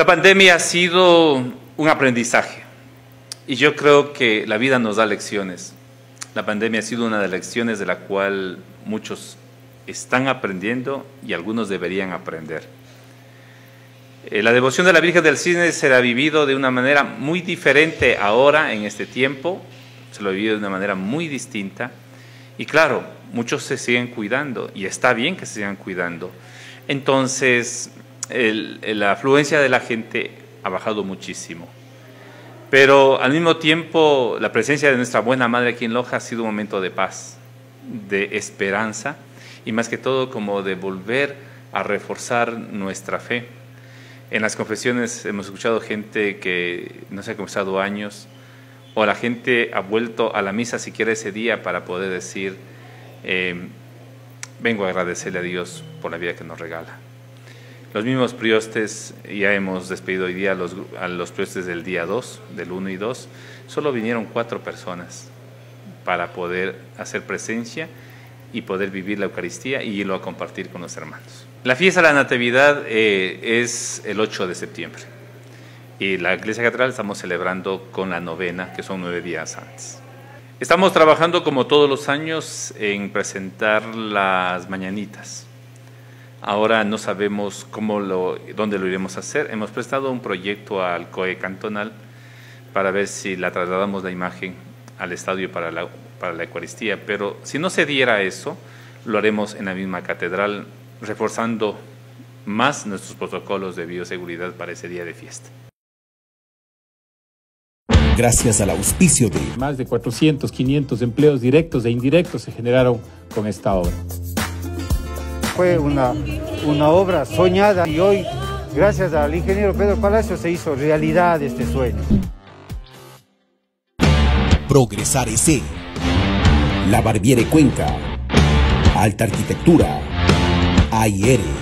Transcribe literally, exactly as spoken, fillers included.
La pandemia ha sido un aprendizaje y yo creo que la vida nos da lecciones. La pandemia ha sido una de las lecciones de la cual muchos están aprendiendo y algunos deberían aprender. Eh, la devoción de la Virgen del Cisne se la ha vivido de una manera muy diferente ahora, en este tiempo, se lo ha vivido de una manera muy distinta y claro, muchos se siguen cuidando y está bien que se sigan cuidando. Entonces, el, la afluencia de la gente ha bajado muchísimo. Pero al mismo tiempo, la presencia de nuestra buena Madre aquí en Loja ha sido un momento de paz, de esperanza y más que todo como de volver a reforzar nuestra fe. En las confesiones hemos escuchado gente que no se ha confesado años o la gente ha vuelto a la misa siquiera ese día para poder decir, eh, vengo a agradecerle a Dios por la vida que nos regala. Los mismos priostes, ya hemos despedido hoy día a los, a los priostes del día dos, del uno y dos, solo vinieron cuatro personas para poder hacer presencia y poder vivir la Eucaristía y irlo a compartir con los hermanos. La fiesta de la Natividad eh, es el ocho de septiembre y la Iglesia Catedral estamos celebrando con la novena, que son nueve días antes. Estamos trabajando como todos los años en presentar las mañanitas. Ahora no sabemos cómo lo, dónde lo iremos a hacer. Hemos prestado un proyecto al C O E cantonal para ver si la trasladamos la imagen al estadio para la, para la Eucaristía, pero si no se diera eso, lo haremos en la misma catedral, reforzando más nuestros protocolos de bioseguridad para ese día de fiesta. Gracias al auspicio de... Más de cuatrocientos, quinientos empleos directos e indirectos se generaron con esta obra. Fue una, una obra soñada y hoy, gracias al ingeniero Pedro Palacio, se hizo realidad este sueño. Progresar S. La Barbiere Cuenca. Alta Arquitectura. A I R.